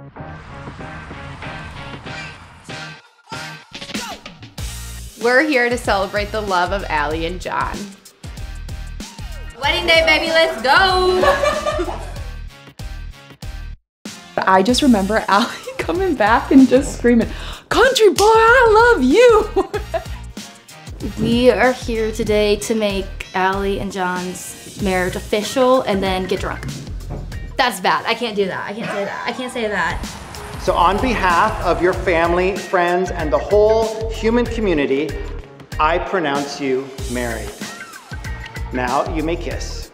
We're here to celebrate the love of Allie and John. Wedding day, baby, let's go! I just remember Allie coming back and just screaming, "Country boy, I love you!" We are here today to make Allie and John's marriage official and then get drunk. That's bad. I can't do that. I can't say that. I can't say that. So on behalf of your family, friends, and the whole human community, I pronounce you married. Now you may kiss.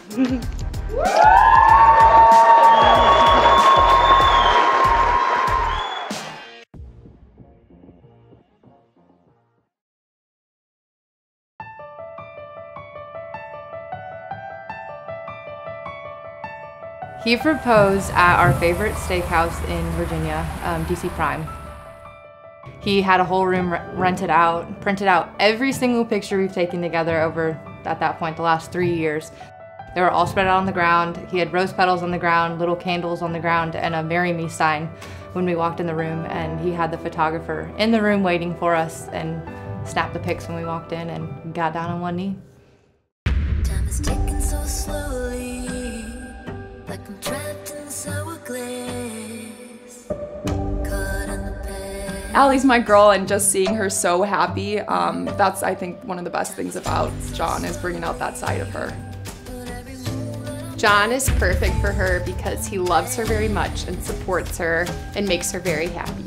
He proposed at our favorite steakhouse in Virginia, DC Prime. He had a whole room rented out, printed out every single picture we've taken together over, at that point, the last 3 years. They were all spread out on the ground. He had rose petals on the ground, little candles on the ground, and a "Marry Me" sign when we walked in the room. And he had the photographer in the room waiting for us and snapped the pics when we walked in and got down on one knee. Time is ticking so slowly, like I'm trapped in this hourglass, caught in the past. Allie's my girl, and just seeing her so happy, that's, I think, one of the best things about John, is bringing out that side of her. John is perfect for her because he loves her very much and supports her and makes her very happy.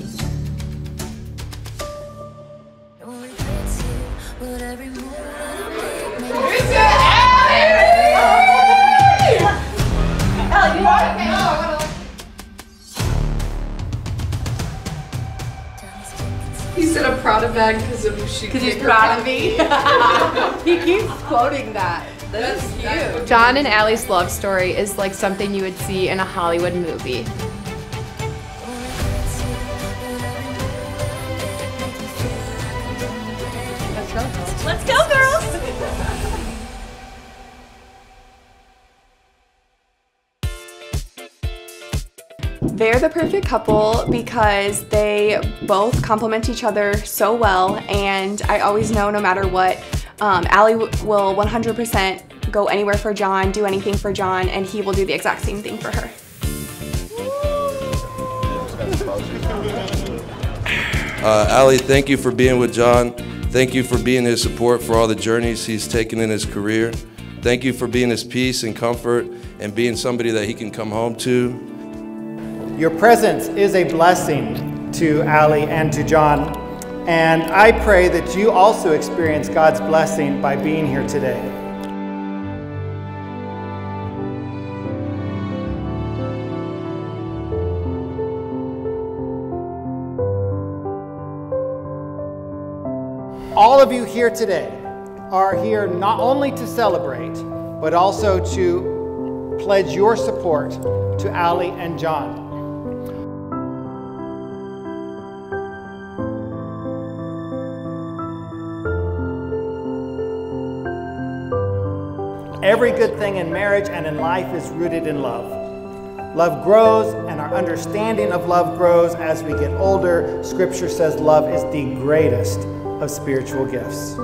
He said a Prada bag because he's proud of me. He keeps quoting that. That's cute. John and Allie's love story is like something you would see in a Hollywood movie. Let's go, girls! They're the perfect couple because they both complement each other so well, and I always know no matter what, Allie will 100% go anywhere for John, do anything for John, and he will do the exact same thing for her. Allie, thank you for being with John. Thank you for being his support for all the journeys he's taken in his career. Thank you for being his peace and comfort and being somebody that he can come home to. Your presence is a blessing to Allie and to John, and I pray that you also experience God's blessing by being here today. All of you here today are here not only to celebrate, but also to pledge your support to Allie and John. Every good thing in marriage and in life is rooted in love. Love grows, and our understanding of love grows as we get older. Scripture says love is the greatest of spiritual gifts.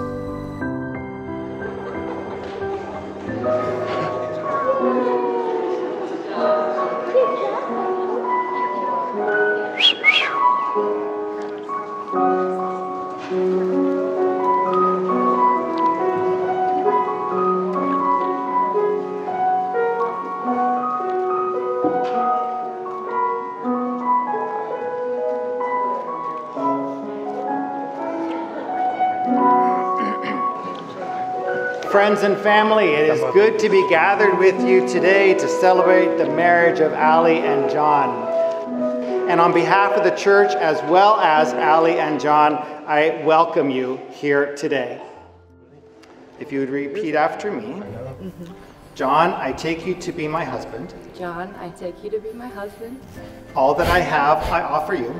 Friends and family, it is good to be gathered with you today to celebrate the marriage of Allie and John. And on behalf of the church, as well as Allie and John, I welcome you here today. If you would repeat after me. John, I take you to be my husband. John, I take you to be my husband. All that I have, I offer you.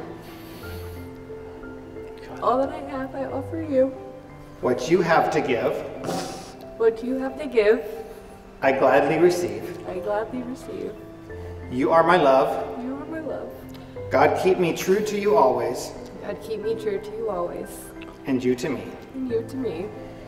All that I have, I offer you. What you have to give, What you have to give, I gladly receive. I gladly receive. You are my love. You are my love. God keep me true to you always, God keep me true to you always, and you to me. and you to me.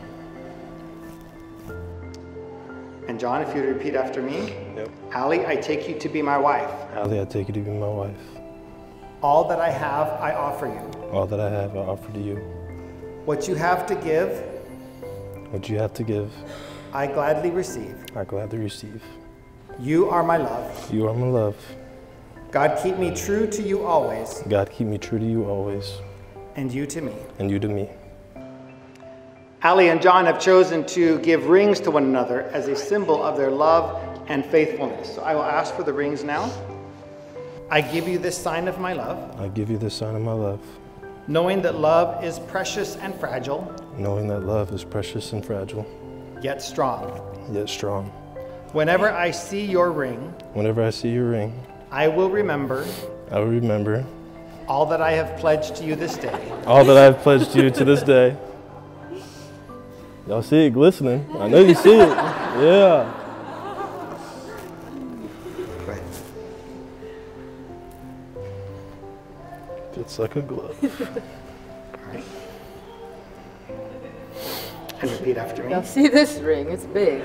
And John, if you'd repeat after me. Yep. Allie, I take you to be my wife. Allie, I take you to be my wife. All that I have, I offer you. All that I have, I offer to you. What you have to give, What you have to give, I gladly receive. I gladly receive. You are my love. You are my love. God keep me true to you always, God keep me true to you always, and you to me. and you to me. Allie and John have chosen to give rings to one another as a symbol of their love and faithfulness. So I will ask for the rings now. I give you this sign of my love, I give you this sign of my love, knowing that love is precious and fragile, knowing that love is precious and fragile, yet strong. yet strong. Whenever I see your ring, Whenever I see your ring, I will remember I will remember all that I have pledged to you this day. all that I have pledged to you to this day. Y'all see it glistening? I know you see it. Yeah. Right. It's like a glove. Right. And repeat after me. Now see this ring, it's big.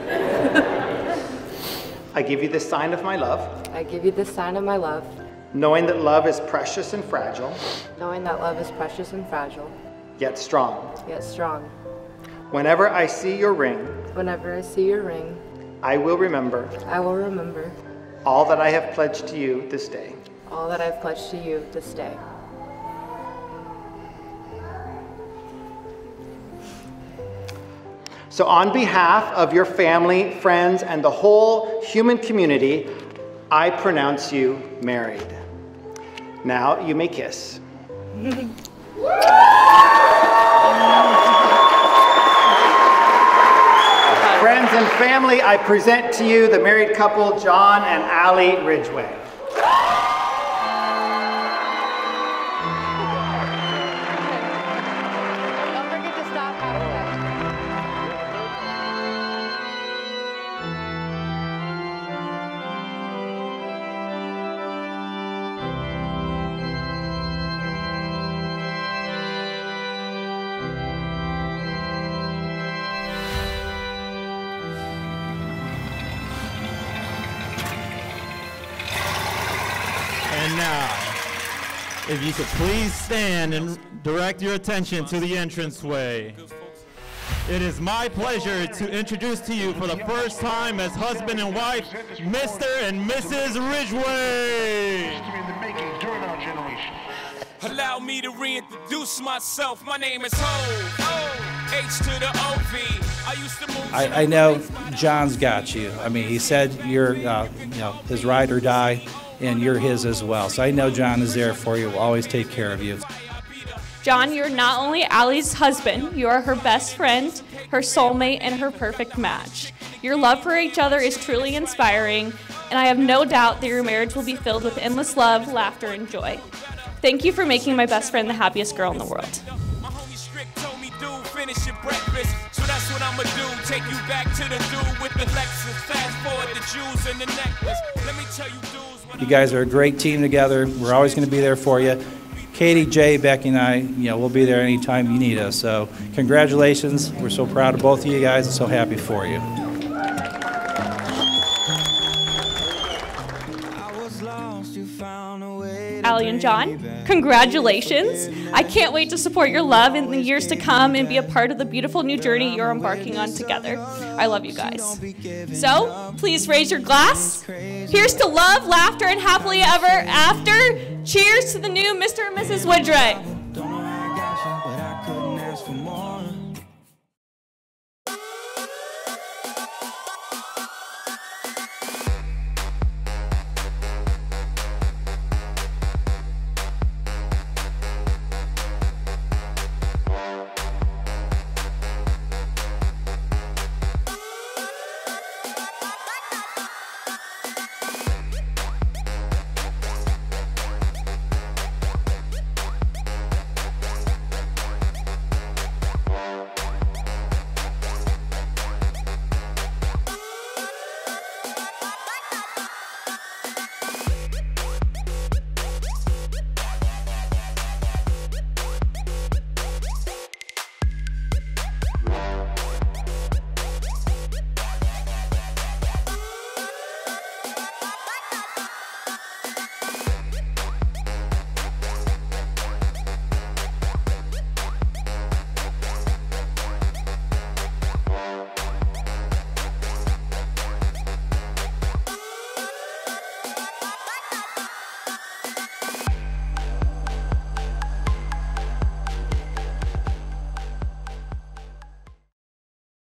I give you this sign of my love, I give you this sign of my love, knowing that love is precious and fragile, knowing that love is precious and fragile, yet strong. yet strong. Whenever I see your ring, Whenever I see your ring, I will remember I will remember all that I have pledged to you this day. all that I've pledged to you this day. So on behalf of your family, friends, and the whole human community, I pronounce you married. Now you may kiss. Friends and family, I present to you the married couple, John and Allie Ridgway. Don't forget to stop halfway. And now, if you could please stand and direct your attention to the entranceway. It is my pleasure to introduce to you for the first time as husband and wife, Mr. and Mrs. Ridgway. Allow me to reintroduce myself. My name is Ho, H to the O-V. I used to move. I know John's got you. I mean, he said you're, his ride or die, and you're his as well. So I know John is there for you. Will always take care of you. John, you're not only Allie's husband, you are her best friend, her soulmate, and her perfect match. Your love for each other is truly inspiring, and I have no doubt that your marriage will be filled with endless love, laughter, and joy. Thank you for making my best friend the happiest girl in the world. My homie Strick told me, dude, finish your breakfast. So that's what I'ma do. Take you back to the dude with the Lexus. Fast forward the jewels and the necklace. Let me tell you, dudes. You guys are a great team together. We're always going to be there for you. Katie, Jay, Becky, and I, we'll be there anytime you need us. So congratulations. We're so proud of both of you guys and so happy for you. Allie and John, congratulations. I can't wait to support your love in the years to come and be a part of the beautiful new journey you're embarking on together. I love you guys. So, please raise your glass. Here's to love, laughter, and happily ever after. Cheers to the new Mr. and Mrs. Ridgway.